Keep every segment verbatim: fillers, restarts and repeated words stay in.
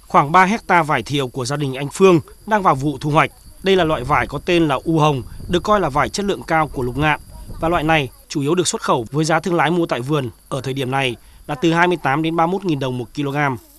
Khoảng ba héc-ta vải thiều của gia đình anh Phương đang vào vụ thu hoạch. Đây là loại vải có tên là U Hồng, được coi là vải chất lượng cao của Lục Ngạn. Và loại này chủ yếu được xuất khẩu với giá thương lái mua tại vườn ở thời điểm này là từ hai mươi tám đến ba mươi mốt nghìn đồng một kg.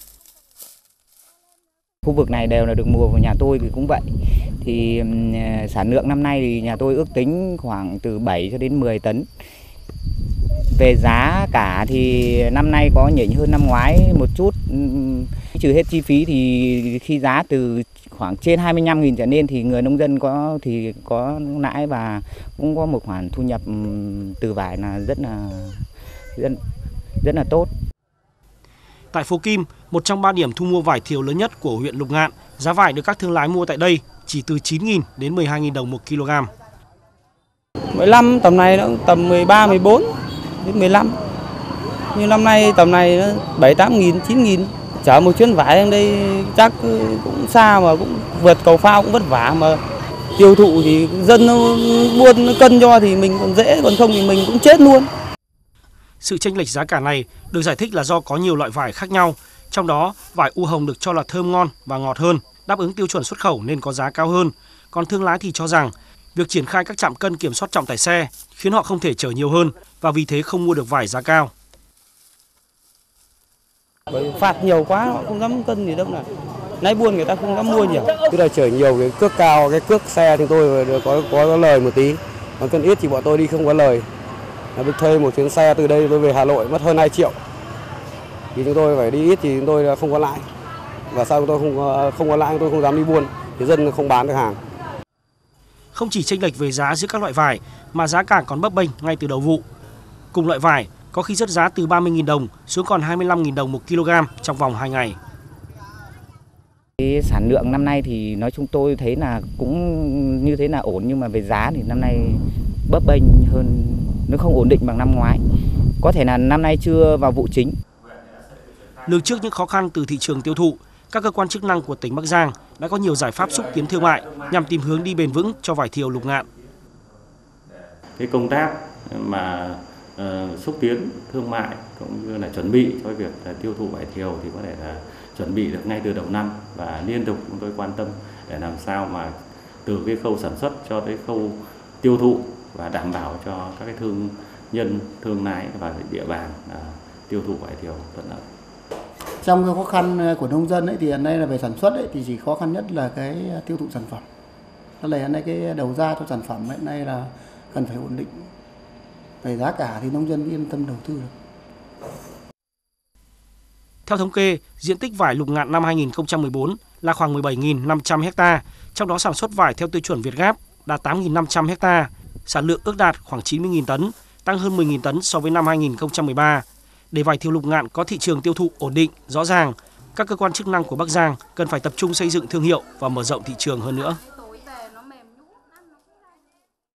Khu vực này đều là được mùa của nhà tôi thì cũng vậy. Thì sản lượng năm nay thì nhà tôi ước tính khoảng từ bảy cho đến mười tấn. Về giá cả thì năm nay có nhỉnh hơn năm ngoái một chút. Trừ hết chi phí thì khi giá từ khoảng trên hai mươi lăm nghìn trở lên thì người nông dân có thì có lãi và cũng có một khoản thu nhập từ vải là rất là rất, rất là tốt. Tại Phố Kim, một trong ba điểm thu mua vải thiều lớn nhất của huyện Lục Ngạn, giá vải được các thương lái mua tại đây chỉ từ chín nghìn đến mười hai nghìn đồng một kg. mười lăm tầm này nó tầm mười ba, mười bốn đến mười lăm. Như năm nay tầm này nó bảy, tám nghìn, chín nghìn. Chở một chuyến vải ở đây chắc cũng xa mà cũng vượt cầu phao cũng vất vả, mà tiêu thụ thì dân nó buôn nó cân cho thì mình còn dễ, còn không thì mình cũng chết luôn. Sự chênh lệch giá cả này được giải thích là do có nhiều loại vải khác nhau, trong đó vải U Hồng được cho là thơm ngon và ngọt hơn, đáp ứng tiêu chuẩn xuất khẩu nên có giá cao hơn. Còn thương lái thì cho rằng việc triển khai các trạm cân kiểm soát trọng tải xe khiến họ không thể chở nhiều hơn và vì thế không mua được vải giá cao. Bởi phạt nhiều quá họ không dám cân gì đâu, là nay buôn người ta không dám mua nhiều. Tức là chở nhiều cái cước cao, cái cước xe thì tôi có có, có lời một tí, còn cân ít thì bọn tôi đi không có lời. Tôi thuê một chuyến xe từ đây tôi về Hà Nội mất hơn hai triệu. Thì chúng tôi phải đi ít thì chúng tôi không có lãi. Và sao tôi không có, không có lãi tôi không dám đi buôn, thì dân không bán được hàng. Không chỉ chênh lệch về giá giữa các loại vải mà giá cả còn bấp bênh ngay từ đầu vụ. Cùng loại vải có khi rớt giá từ ba mươi nghìn đồng xuống còn hai mươi lăm nghìn đồng một kg trong vòng hai ngày. Cái sản lượng năm nay thì nói chung tôi thấy là cũng như thế là ổn, nhưng mà về giá thì năm nay bấp bênh hơn, nó không ổn định bằng năm ngoái. Có thể là năm nay chưa vào vụ chính. Lường trước những khó khăn từ thị trường tiêu thụ, các cơ quan chức năng của tỉnh Bắc Giang đã có nhiều giải pháp xúc tiến thương mại nhằm tìm hướng đi bền vững cho vải thiều Lục Ngạn. Cái công tác mà uh, xúc tiến thương mại cũng như là chuẩn bị cho việc uh, tiêu thụ vải thiều thì có thể là chuẩn bị được ngay từ đầu năm, và liên tục chúng tôi quan tâm để làm sao mà từ cái khâu sản xuất cho tới khâu tiêu thụ và đảm bảo cho các cái thương nhân, thương lái và địa bàn uh, tiêu thụ vải thiều thuận lợi. Trong cái khó khăn của nông dân ấy, thì hiện nay là về sản xuất ấy, thì chỉ khó khăn nhất là cái tiêu thụ sản phẩm. Đó là hiện nay cái đầu ra cho sản phẩm hiện nay là cần phải ổn định. Về giá cả thì nông dân yên tâm đầu tư được. Theo thống kê, diện tích vải Lục Ngạn năm hai nghìn không trăm mười bốn là khoảng mười bảy nghìn năm trăm ha, trong đó sản xuất vải theo tiêu chuẩn Việt Gáp đạt tám nghìn năm trăm ha, sản lượng ước đạt khoảng chín mươi nghìn tấn, tăng hơn mười nghìn tấn so với năm hai nghìn không trăm mười ba. Để vải thiều Lục Ngạn có thị trường tiêu thụ ổn định, rõ ràng, các cơ quan chức năng của Bắc Giang cần phải tập trung xây dựng thương hiệu và mở rộng thị trường hơn nữa.